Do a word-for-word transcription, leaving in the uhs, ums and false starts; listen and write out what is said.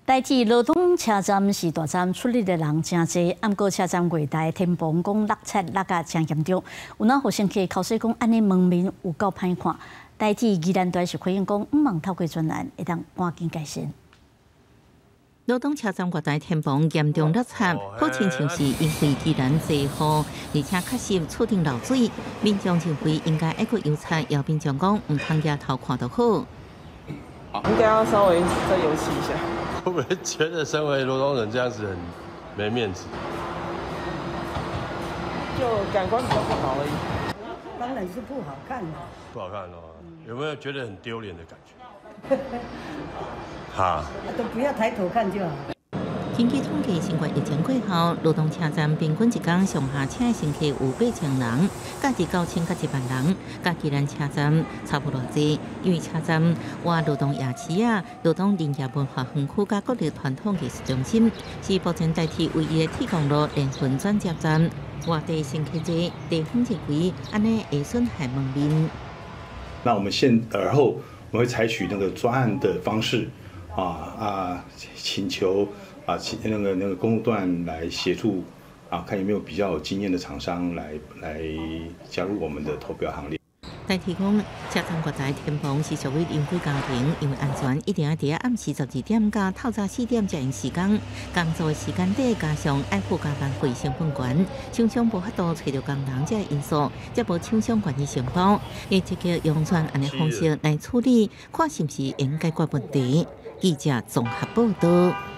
台铁罗东车站是大站，出入的人真多。暗过车站月台天棚讲落雪落甲真严重，有哪好生气口说讲安尼门面有够歹看。台铁宜兰队是回应讲，毋忙透过专栏，会当赶紧改善。 罗东车站月台天棚严重落雪，好亲像是因为宜兰济雨，而且确实厝顶漏水，民众认为应该一个油漆，姚民众讲唔通抬头看就好。 应该要稍微再油漆一下。 会不会觉得身为罗东人这样子很没面子？ 就感官比较不好而已。 当然是不好看的。 不好看哦，有没有觉得很丢脸的感觉？哈， 都不要抬头看就好。 根据统计，新冠疫情过后，罗东车站平均一天上下车的乘客有八千人，加至九千甲一万人。甲宜兰车站差不多多，因为车站哇罗东夜市啊、罗东林业文化园区甲国立传统艺术中心，是目前代替唯一的铁公路联运转接站。外地乘客多，地方认为安尼会损害门面。 那我们现而后我们会采取那个专案的方式啊啊，请求。啊，那个那个公路段来协助啊，看有没有比较有经验的厂商来来加入我们的投标行列。 台铁讲，车站月台天棚是属于临轨工程，因为安全一定要伫暗时十二点加透早四点才用时间。工作的时间短，加上爱护加班费成本悬，厂商无法度找到工人这个因素，则无厂商愿意承包，以这个用全安尼方式来处理，看是不是应解决问题。记者综合报道。